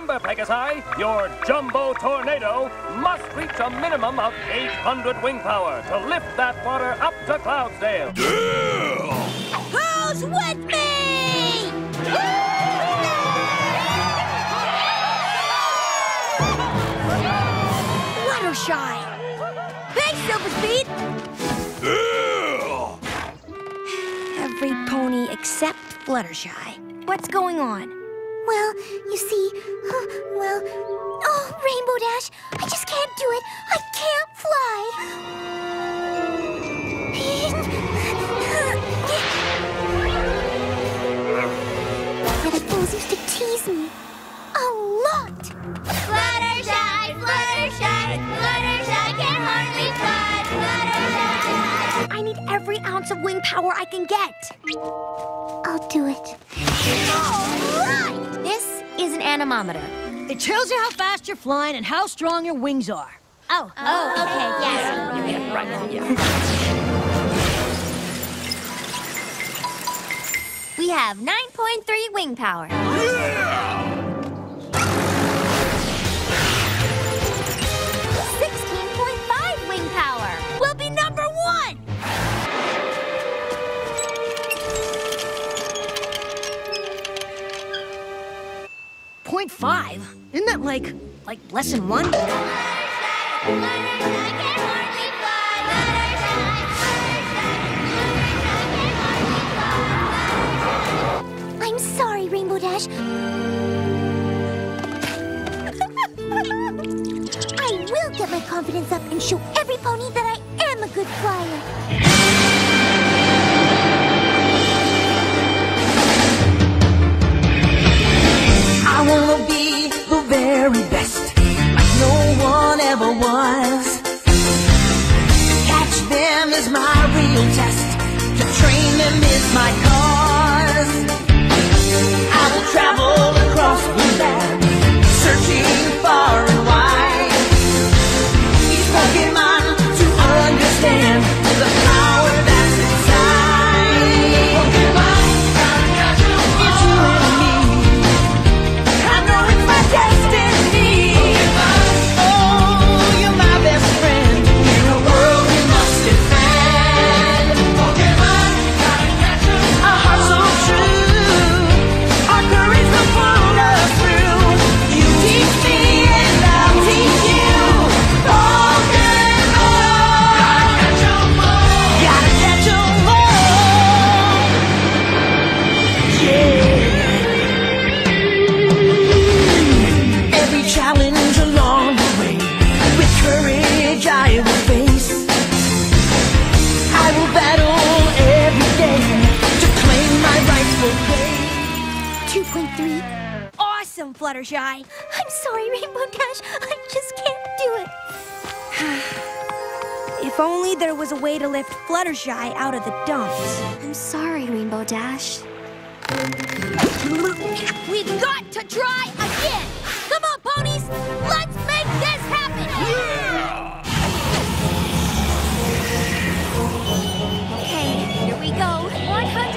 Remember, Pegasi, your jumbo tornado must reach a minimum of 800 wing power to lift that water up to Cloudsdale. Who's with me? Fluttershy. Thanks, Silverspeed. Every pony except Fluttershy. What's going on? Well, you see, oh, Rainbow Dash, I just can't do it. I can't fly. The fools used to tease me a lot. Fluttershy, Fluttershy, Fluttershy can hardly fly. Fluttershy. I need every ounce of wing power I can get. I'll do it. All right! This is an anemometer. It tells you how fast you're flying and how strong your wings are. Oh, okay, yes. We have 9.3 wing power. 16.5 wing power. We'll be number 1. .5? Isn't that like lesson 1? I'm sorry, Rainbow Dash. I will get my confidence up and show every pony that I am a good flyer. I wanna be the very best, like no one ever was. Catch them is my real test, to train them is my cause. I will travel across the land, searching far and wide. Each Pokemon to understand the power that's inside. Pokemon, it's you and me. I know it's my destiny. Oh, you're my best friend in a world we must defend. Pokemon, gotta catch 'em. Our hearts so true, our courage will pull us through. You teach me and I'll teach you. Pokemon, gotta catch 'em all. Gotta catch 'em all. Yeah. Every challenge along the way, with courage I will face. I will battle every day to claim my rightful place. 2.3. Awesome, Fluttershy. I'm sorry, Rainbow Dash. I just can't do it. If only there was a way to lift Fluttershy out of the dumps. I'm sorry, Rainbow Dash. We've got to try again. Come on, ponies. Let's make this happen. Okay, here we go. 100